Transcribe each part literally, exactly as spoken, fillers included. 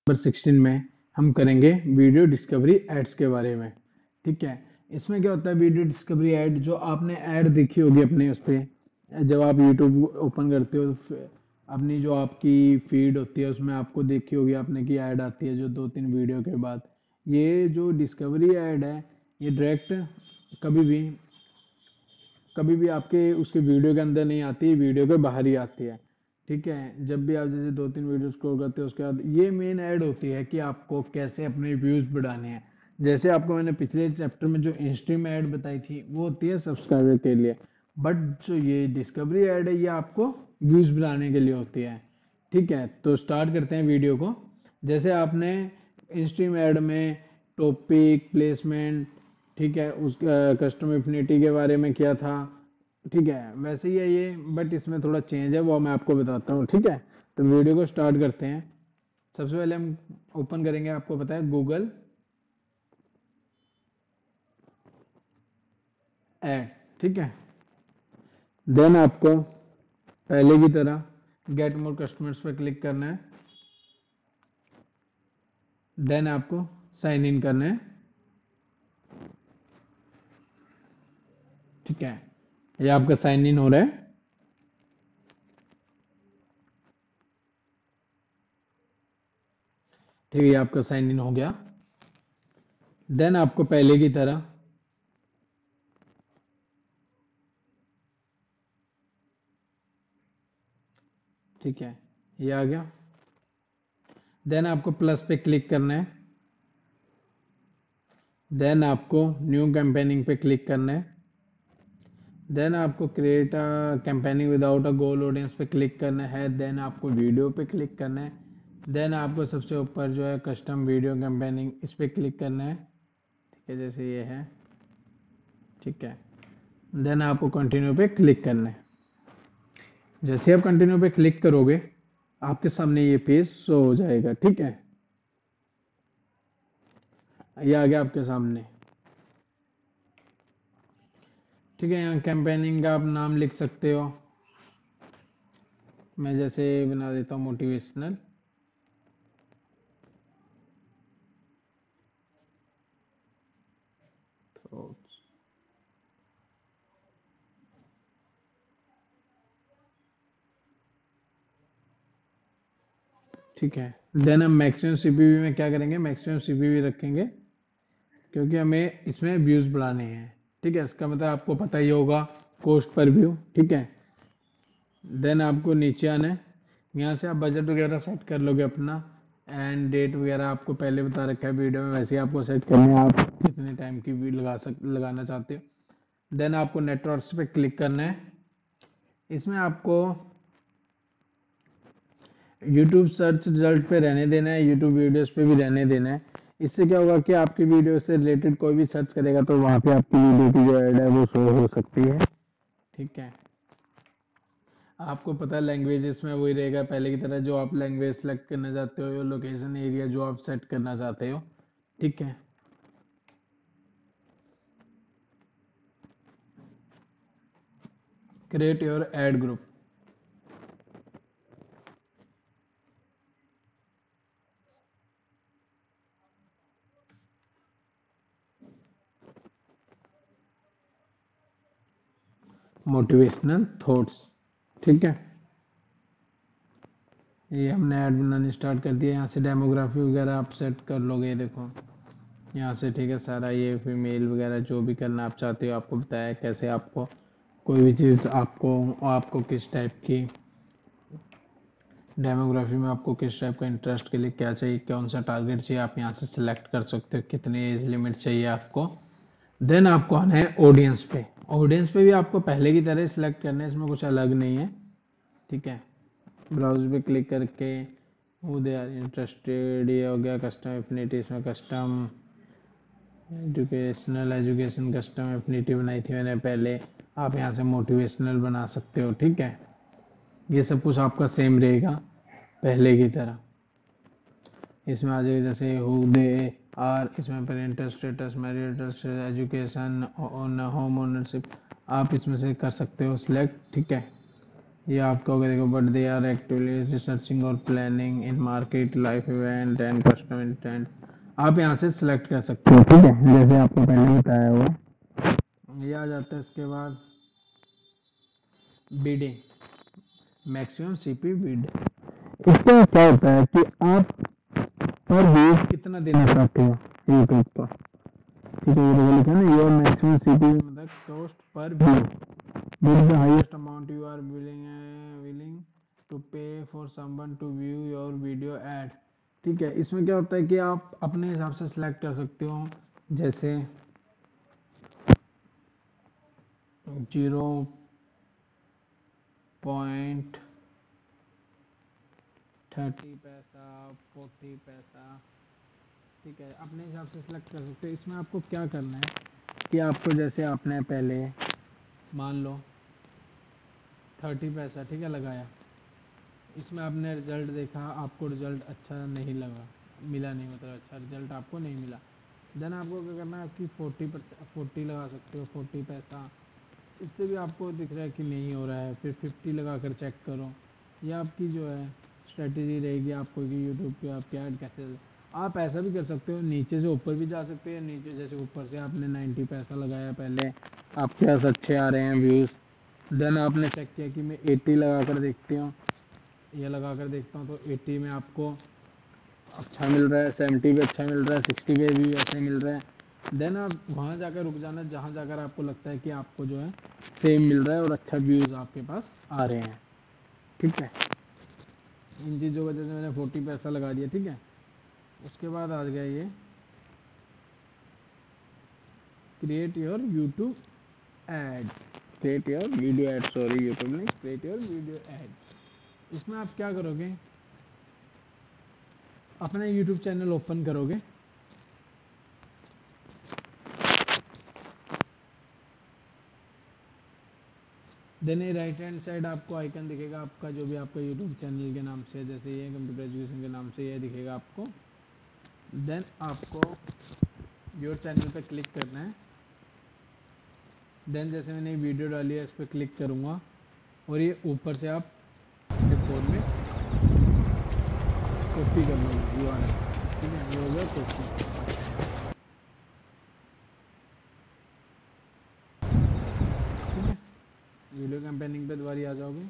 Number sixteen में हम करेंगे वीडियो डिस्कवरी एड्स के बारे में। ठीक है, इसमें क्या होता है वीडियो डिस्कवरी ऐड, जो आपने ऐड देखी होगी अपने उस पर, जब आप यूट्यूब ओपन करते हो फ- अपनी जो आपकी फीड होती है उसमें आपको देखी होगी आपने कि ऐड आती है जो दो तीन वीडियो के बाद। ये जो डिस्कवरी ऐड है ये डायरेक्ट कभी भी कभी भी आपके उसके वीडियो के अंदर नहीं आती, वीडियो के बाहर ही आती है। ठीक है, जब भी आप जैसे दो तीन वीडियो स्क्रॉल करते हो उसके बाद ये मेन ऐड होती है कि आपको कैसे अपने व्यूज बढ़ाने हैं। जैसे आपको मैंने पिछले चैप्टर में जो इंस्ट्रीम ऐड बताई थी वो होती है सब्सक्राइबर के लिए, बट जो ये डिस्कवरी ऐड है ये आपको व्यूज बढ़ाने के लिए होती है। ठीक है, तो स्टार्ट करते हैं वीडियो को। जैसे आपने इंस्ट्रीम ऐड में टॉपिक प्लेसमेंट, ठीक है, उस कस्टम एफिनिटी के बारे में किया था। ठीक है, वैसे ही है ये, बट इसमें थोड़ा चेंज है वो मैं आपको बताता हूँ। ठीक है, तो वीडियो को स्टार्ट करते हैं। सबसे पहले हम ओपन करेंगे, आपको पता है गूगल ऐड। ठीक है, देन आपको पहले की तरह गेट मोर कस्टमर्स पर क्लिक करना है। देन आपको साइन इन करना है। ठीक है, ये आपका साइन इन हो रहा है। ठीक है, ये आपका साइन इन हो गया। देन आपको पहले की तरह ठीक है, ये आ गया। देन आपको प्लस पे क्लिक करना है। देन आपको न्यू कैंपेनिंग पे क्लिक करना है। देन आपको create a campaigning without a goal audience पे क्लिक करना है। देन आपको वीडियो पे क्लिक करना है। देन आपको सबसे ऊपर जो है कस्टम वीडियो कैंपेनिंग, इस पे क्लिक करना है। ठीक है, जैसे ये है। ठीक है, देन आपको कंटिन्यू पे क्लिक करना है। जैसे आप कंटिन्यू पे क्लिक करोगे आपके सामने ये पेज शो हो जाएगा। ठीक है, ये आ गया आपके सामने। ठीक है, यहाँ कैंपेनिंग का आप नाम लिख सकते हो। मैं जैसे बना देता हूँ मोटिवेशनल। तो ठीक है, देन हम मैक्सिमम सीपीवी में क्या करेंगे, मैक्सिमम सीपीवी रखेंगे क्योंकि हमें इसमें व्यूज बढ़ाने हैं। ठीक है, इसका मतलब आपको पता ही होगा कोस्ट पर व्यू। ठीक है, देन आपको नीचे आना है। यहाँ से आप बजट वगैरह सेट कर लोगे अपना, एंड डेट वगैरह आपको पहले बता रखा है वीडियो में, वैसे ही आपको सेट करनी है आप कितने टाइम की वीडियो लगा सक लगाना चाहते हो। देन आपको नेटवर्क्स पे क्लिक करना है। इसमें आपको यूट्यूब सर्च रिजल्ट पे रहने देना है, यूट्यूब वीडियोस पे भी रहने देना है। इससे क्या होगा कि आपकी वीडियो से रिलेटेड कोई भी सर्च करेगा तो वहाँ पे आपकी वीडियो की जो ऐड है वो शो हो सकती है। ठीक है, आपको पता है लैंग्वेज इसमें वही रहेगा पहले की तरह, जो आप लैंग्वेज सेलेक्ट करना चाहते हो, या लोकेशन एरिया जो आप सेट करना चाहते हो। ठीक है, create your ad group. Motivational thoughts. ठीक है, ये हमने ऐड बनानी स्टार्ट कर दिया। यहाँ से डेमोग्राफी वगैरह आप सेट कर लोगे, ये देखो यहाँ से। ठीक है, सारा ये फीमेल वगैरह जो भी करना आप चाहते हो आपको बताया है, कैसे आपको कोई भी चीज़ आपको आपको किस टाइप की डेमोग्राफी में आपको किस टाइप का इंटरेस्ट के लिए क्या चाहिए, कौन सा टारगेट चाहिए, आप यहाँ से सिलेक्ट कर सकते हो कितनी एज लिमिट चाहिए आपको। देन आपको आना है ऑडियंस पे। ऑडियंस पे भी आपको पहले की तरह सिलेक्ट करना है, इसमें कुछ अलग नहीं है। ठीक है, ब्राउज पे क्लिक करके वो दे आर इंटरेस्टेड, ये हो गया कस्टम एफिनिटी। इसमें custom educational education custom affinity बनाई थी मैंने पहले, आप यहाँ से मोटिवेशनल बना सकते हो। ठीक है, ये सब कुछ आपका सेम रहेगा पहले की तरह। इसमें आ जाएगा जैसे हु दे आर, इसमें parental status, marital status, education, home ownership, आप इसमें से कर सकते हो सिलेक्ट। ठीक है, ये आपका होगा, देखो, but they are actively researching और planning in market life event and customer intent. आप यहाँ से सिलेक्ट कर सकते हो, ठीक है, जैसे आपको पहले बताया हुआ। ये आ जाता है इसके बाद बिडिंग, मैक्सिमम सीपी बिड। इसका क्या होता है कि आप पर व्यूज कितना देना चाहते हो यूट्यूब पर, ठीक है। ये देखो लिखा है ना, योर मैक्सिमम सीपी मतलब cost per view, what is the highest amount you are willing uh, willing to pay for someone to view your video ad। ठीक है, इसमें क्या होता है कि आप अपने हिसाब से सिलेक्ट कर सकते हो, जैसे जीरो पॉइंट थर्टी पैसा, फोर्टी पैसा, ठीक है, अपने हिसाब से सिलेक्ट कर सकते हो। इसमें आपको क्या करना है कि आपको, जैसे आपने पहले मान लो थर्टी पैसा, ठीक है, लगाया, इसमें आपने रिजल्ट देखा, आपको रिजल्ट अच्छा नहीं लगा, मिला नहीं, मतलब अच्छा रिजल्ट आपको नहीं मिला, देन आपको क्या करना है, आपकी फोर्टी परसेंट फोर्टी लगा सकते हो, फोर्टी पैसा। इससे भी आपको दिख रहा है कि नहीं हो रहा है, फिर फिफ्टी लगा कर चेक करो। ये आपकी जो है स्ट्रेटेजी रहेगी आपको कि यूट्यूब पे आपके ऐड कैसे। आप ऐसा भी कर सकते हो, नीचे से ऊपर भी जा सकते हो, नीचे जैसे ऊपर से आपने नाइन्टी पैसा लगाया पहले, आपके पास अच्छे आ रहे हैं व्यूज़, देन आपने चेक किया कि मैं एट्टी लगा कर देखती हूँ, ये लगा कर देखता हूँ, तो एट्टी में आपको अच्छा मिल रहा है, सेवेंटी पे अच्छा मिल रहा है, सिक्सटी पे भी ऐसे मिल रहा है, देन आप वहाँ जाकर रुक जाना जहाँ जाकर आपको लगता है कि आपको जो है सेम मिल रहा है और अच्छा व्यूज़ आपके पास आ रहे हैं, ठीक है। इन चीज़ों की वजह से मैंने फोर्टी पैसा लगा दिया, ठीक है। उसके बाद आ गया ये create your YouTube ad, create your video ad, sorry YouTube नहीं, क्रिएट योर वीडियो एड। इसमें आप क्या करोगे, अपना यूट्यूब चैनल ओपन करोगे, देन ये राइट हैंड साइड आपको आइकन दिखेगा आपका, जो भी आपका यूट्यूब चैनल के नाम से, जैसे ये कंप्यूटर एजुकेशन के नाम से ये दिखेगा आपको। देन आपको योर चैनल पे क्लिक करना है, देन जैसे मैंने वीडियो डाली है इस पर क्लिक करूँगा और ये ऊपर से आप फॉर्मेट कॉपी कर लो यू आर एल, ठीक है, ये हो गया कॉपी, ठीक है। वीडियो कैंपेनिंग पे दोबारा आ जाओगे,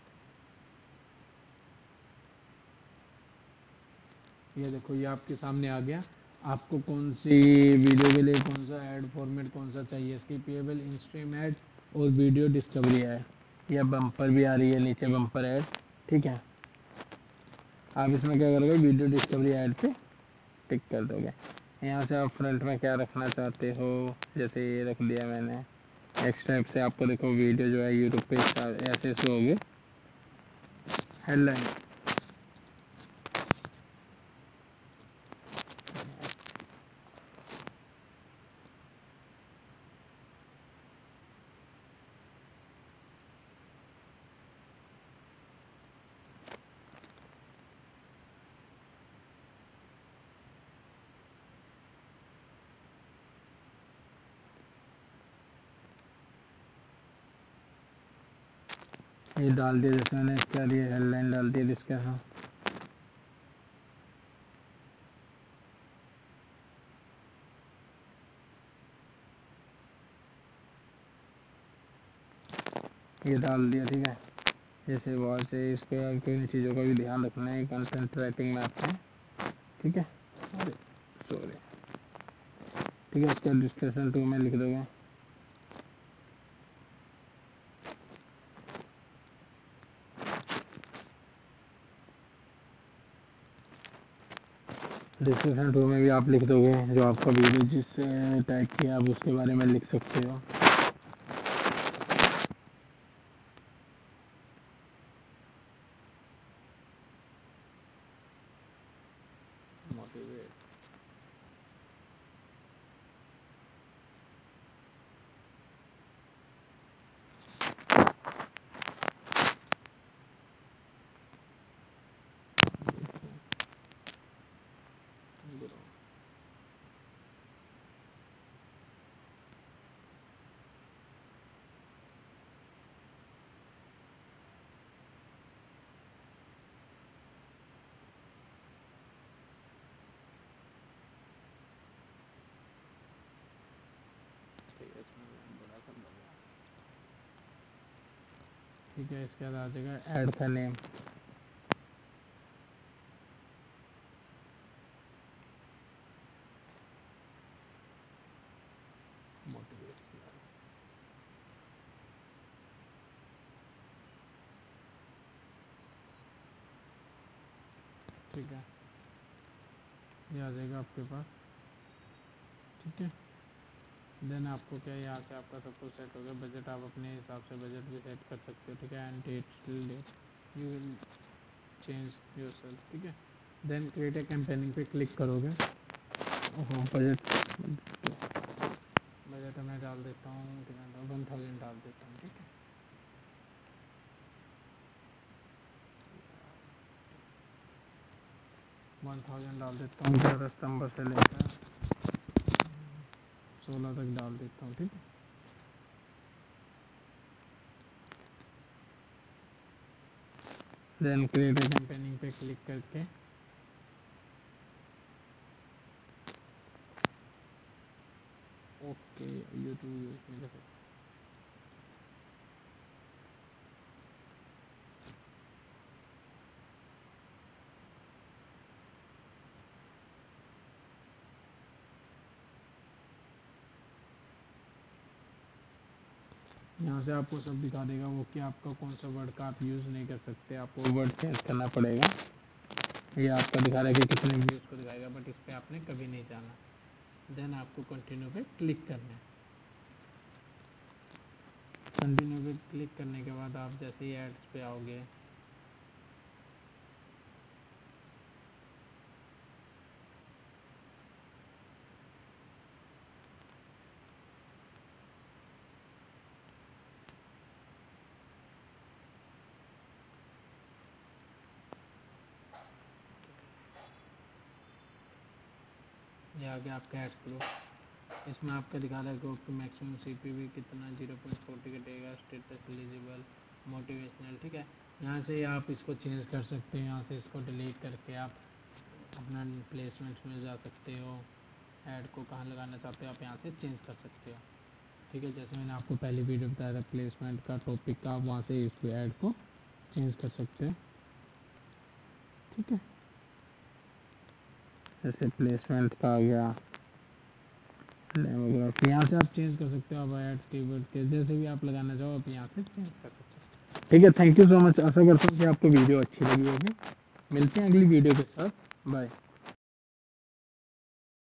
ये देखो ये आपके सामने आ गया, आपको कौन सी वीडियो के लिए कौन सा ऐड फॉर्मेट कौन सा चाहिए, स्किपेबल, इंस्ट्रीम ऐड और वीडियो डिस्कवरी ऐड, या बम्पर भी आ रही है नीचे बम्पर ऐड, ठीक है। आप इसमें क्या करोगे, वीडियो डिस्कवरी ऐड पे टिक कर दोगे। यहाँ से आप फ्रंट में क्या रखना चाहते हो, जैसे ये रख दिया मैंने। नेक्स्ट टाइप से आपको देखो वीडियो जो है यूट्यूब पे ऐसे शो होगी, हेडलाइन, ये डाल दिया, जैसे मैंने इसके लिए हेडलाइन डाल दिया इसके साथ, ये डाल दिया, ठीक है। जैसे वॉच है, इस पर इन चीज़ों का भी ध्यान रखना है, कंटेंट राइटिंग में आपको, ठीक है। सॉरी, ठीक है, इसका डिस्क्रिप्शन टू में लिख दोगे, डिस्क्रिप्शन टू में भी आप लिख दोगे जो आपका वीडियो जिस टैग किया आप उसके बारे में लिख सकते हो। मोटिवेट, ठीक है, इसके बाद आ जाएगा ऐड का नेम। मोटिवेशनल, ठीक है, ये आ जाएगा आपके पास। ठीक है, देन आपको क्या, यहाँ से आपका सब कुछ सेट हो गया। बजट आप अपने हिसाब से बजट भी सेट कर सकते हो। ठीक है, end date date you will change yourself. ठीक है, देन क्रिएट ए कैंपेनिंग पे क्लिक करोगे। ओहो, बजट बजट मैं डाल देता हूँ, कितना वन थाउजेंड डाल देता हूँ। ठीक है, वन थाउजेंड डाल देता हूँ। ग्यारह सितंबर से लेकर सोलह तक डाल देता हूँ। ठीक है, देन क्रिएट ए कैंपेनिंग पे क्लिक करके ओके यूट्यूब यहाँ से आपको सब दिखा देगा वो कि आपका कौन सा वर्ड का आप यूज़ नहीं कर सकते, आपको वर्ड चेंज करना पड़ेगा। ये आपका दिखा रहा है कि कितने व्यूज़ को दिखाएगा, बट इस पर आपने कभी नहीं जाना। देन आपको कंटिन्यू पे क्लिक करना है। कंटिन्यू पे क्लिक करने के बाद आप जैसे ही एड्स पे आओगे, ये आगे आपका एड्स प्रूफ। इसमें आपका दिखा रहा है कि मैक्सिमम सीपीवी कितना, जीरो पॉइंट फोर्टी कटेगा, स्टेटस एलिजिबल, मोटिवेशनल। ठीक है, यहाँ से आप इसको चेंज कर सकते हैं। यहाँ से इसको डिलीट करके आप अपना प्लेसमेंट्स में जा सकते हो। ऐड को कहाँ लगाना चाहते हो आप यहाँ से चेंज कर सकते हो। ठीक है, जैसे मैंने आपको पहली वीडियो बताया था प्लेसमेंट का टॉपिक का, आप वहाँ से इस ऐड को चेंज कर सकते हैं। ठीक है, जैसे प्लेसमेंट का आ गया, डेमोग्राफी, यहाँ से आप चेंज कर सकते हो। अब एड्स कीवर्ड के जैसे भी आप लगाना चाहो आप यहाँ से चेंज कर सकते हो। ठीक है, थैंक यू सो मच। आशा करता हूँ कि आपको वीडियो अच्छी लगी होगी। मिलते हैं अगली वीडियो के साथ। बाय।